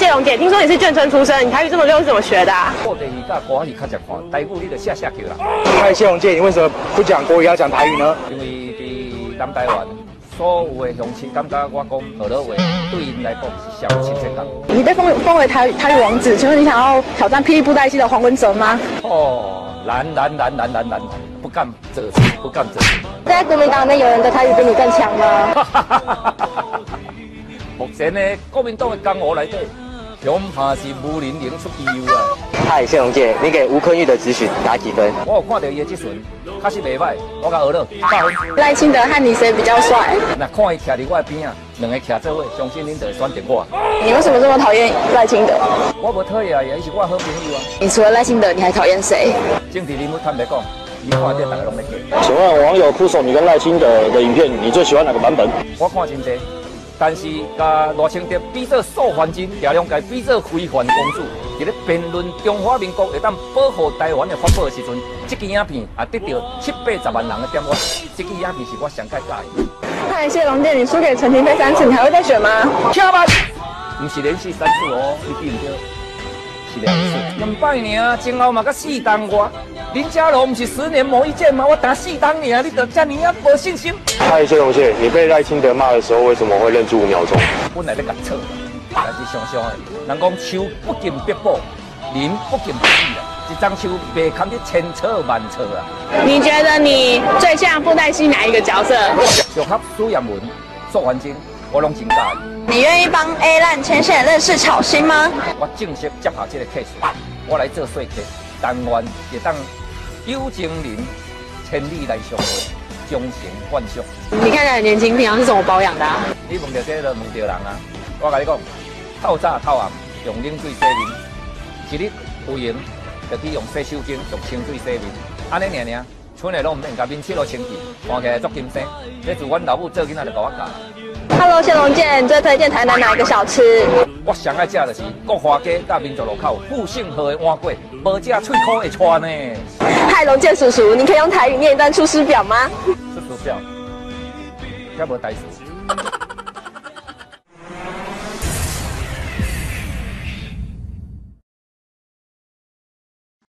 谢龙姐，听说你是眷村出身，你台语这么溜是怎么学的啊？ 我台语甲国语较常看，台语你就下下去啦。 嗨，谢龙姐，你为什么不讲国语要讲台语呢？ 因为伫南台湾，所有的乡亲感觉我讲河洛话对因来讲是上亲切感。 你被封为台语王子，请问你想要挑战霹雳布袋戏的黄文哲吗？ 哦，难，不敢折气，不敢折气。 在国民党里面有人的台语比你更强吗？ 目前呢，国民党的江湖内底，恐怕是无人能出其右啊。 嗨，谢龙姐，你给吴坤玉的咨询打几分？ 我有看到伊的这阵，确实袂歹，我甲学了8分。 赖清德和你谁比较帅？ 那看伊徛伫我的边啊，两个徛做伙，相信恁就会选择我。 你为什么这么讨厌赖清德？ 我无讨厌啊，伊是我好朋友啊。 你除了赖清德，你还讨厌谁？ 政治人物坦白讲，你看这大家拢在讲。 请问网友酷手你跟赖清德的影片，你最喜欢哪个版本？ 我看真济。但是，甲赖清德比作素还真，也谅解比作非凡公主。伫咧辩论中华民国会当保护台湾的法宝的时阵，这支影片也得到780万人的点阅。这支影片是我上介喜欢。 嗨，谢龙介，你输给陈廷飞3次，你还会再选吗？ 听吧，不是连续3次哦，你记唔对？是2次，200尔，前后嘛甲4档我。林佳龙不是10年磨一剑吗？我打4档尔，你就这么无信心？ 嗨，谢龙姐，你被赖清德骂的时候，为什么会愣住5秒钟？ 本来在甲错，但是想想的，人讲树不见必补，人不见必死啊！一张树袂堪得千错万错啊！ 你觉得你最像布袋戏哪一个角色？ 小合苏彦文、苏环境，我拢真喜欢。 你愿意帮 A 烂牵线认识巧心吗？ 我正式接下这个 case， 我来做说客，但愿会当有情人千里来相会，终成眷属。 你看起来很年轻，平常是怎么保养的啊？ 你问到这个，问到人啊！我跟你讲，透早透暗用冷水洗面，一日有闲就去用洗手巾用清水洗面，安尼尔，村内拢唔免甲面拭都清气，看起来足金生。这自阮老母做囡仔就甲我教。 Hello， 谢龙介，你最推荐台南哪一个小吃？ 我上爱食就是国华街甲民族路口复兴河的碗粿，无食喙口会穿呢。 嗨，龙介叔叔，你可以用台语念一段出师表吗？ 出师表，遐无台词。